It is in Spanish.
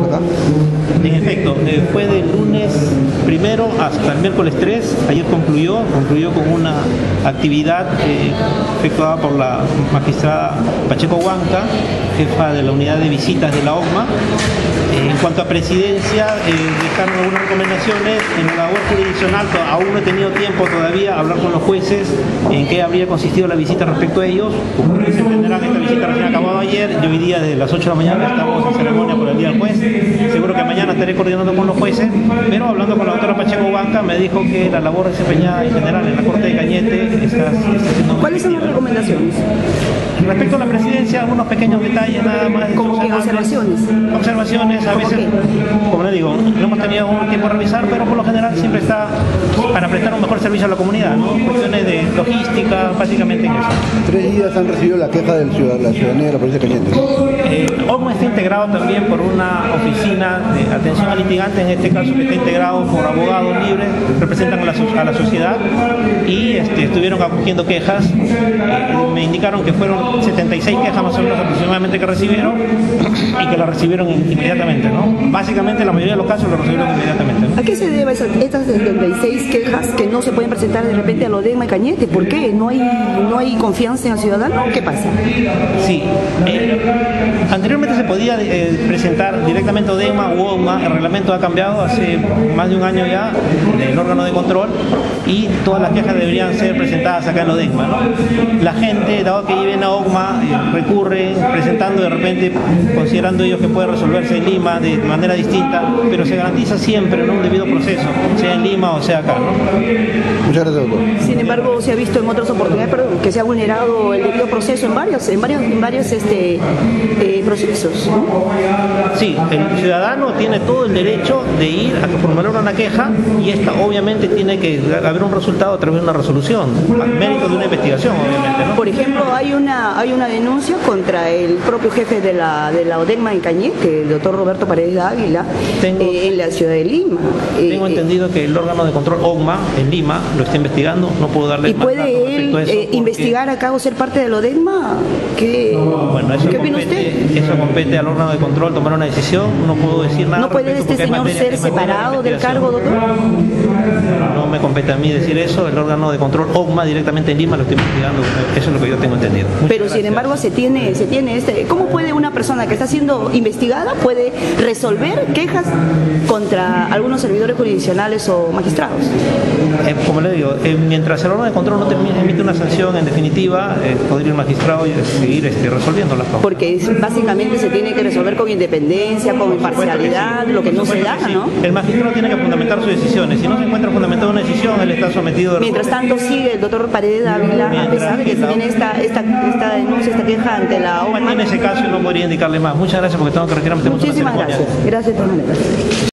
acá? En efecto, fue del lunes primero hasta el miércoles 3, ayer concluyó con una actividad efectuada por la magistrada Pacheco Huanca, jefa de la unidad de visitas de la OCMA. En cuanto a presidencia, dejaron algunas recomendaciones en la labor jurisdiccional. Aún no he tenido tiempo todavía a hablar con los jueces en qué habría consistido la visita respecto a ellos. Como ustedes entenderán, esta visita recién acabado ayer. Yo hoy día desde las 8 de la mañana estamos en ceremonia por el día del juez. Seguro que mañana estaré coordinando con los jueces, pero hablando con la doctora Pacheco Huanca me dijo que la labor desempeñada en general en la Corte de Cañete está siendo... ¿Cuáles son las recomendaciones? Respecto a la presidencia, algunos pequeños detalles nada más. ¿Como que observaciones? Observaciones, a veces, como le digo, no hemos tenido un tiempo de revisar, pero por lo general siempre está para prestar un mejor servicio a la comunidad, ¿no? Cuestiones de logística, básicamente en eso. 3 días han recibido la queja de la ciudadanía de la provincia de Cañete. OCMA está integrado también por una oficina de atención al litigante, en este caso que está integrado por abogados libres, representan a la sociedad y estuvieron acogiendo quejas. Me indicaron que fueron 76 quejas más o menos aproximadamente que recibieron y que las recibieron inmediatamente, ¿no? Básicamente la mayoría de los casos lo recibieron inmediatamente, ¿no? ¿A qué se deben estas 76 quejas que no se pueden presentar de repente a lo de ODEGMA y Cañete? ¿Por qué? ¿No hay confianza en el ciudadano? ¿Qué pasa? Sí, anteriormente se podía presentar directamente a ODEGMA u OCMA. El reglamento ha cambiado hace más de un año ya del órgano de control y todas las quejas deberían ser presentadas acá en ODEGMA, ¿no? La gente, dado que viven a OCMA, recurren presentando de repente, considerando ellos que puede resolverse en Lima de manera distinta, pero se garantiza siempre, ¿no?, un debido proceso, sea en Lima o sea acá, ¿no? Muchas gracias, doctor. Sin embargo, se ha visto en otras oportunidades, que se ha vulnerado el debido proceso en varios procesos, ¿no? Sí, el ciudadano tiene todo el derecho de ir a formular una queja y esta obviamente tiene que haber un resultado a través de una resolución, al mérito de una investigación, obviamente, ¿no? Por ejemplo, hay una denuncia contra el propio jefe de la ODEGMA en Cañete, el doctor Roberto Paredes Ávila, en la ciudad de Lima. Tengo entendido que el órgano de control OCMA en Lima lo está investigando, no puedo darle más datos respecto a eso. ¿Y puede él investigar acá o ser parte de la ODEGMA? ¿Qué opina usted? Eso compete al órgano de control tomar una decisión, no puedo decir nada. ¿No puede este señor ser separado del cargo, doctor? No me compete a mí decir eso, el órgano de control OCMA directamente en Lima lo está investigando, eso es lo que yo tengo entendido. Pero sin embargo se tiene ¿cómo puede una persona que está siendo investigada puede resolver quejas contra algunos servidores jurisdiccionales o magistrados? Como le digo, mientras el órgano de control no emite una sanción en definitiva, podría el magistrado seguir resolviendo las cosas. Porque básicamente se tiene que resolver con independencia, con imparcialidad, lo que no se da, ¿no? El magistrado tiene que fundamentar sus decisiones. Si no se encuentra fundamentada una decisión, él está sometido... Mientras tanto sigue el doctor Paredes Ávila, a pesar de que tiene esta denuncia, esta queja ante la OCMA. En ese caso no podría indicarle más. Muchas gracias porque tengo que retirarme. Muchísimas gracias. Gracias,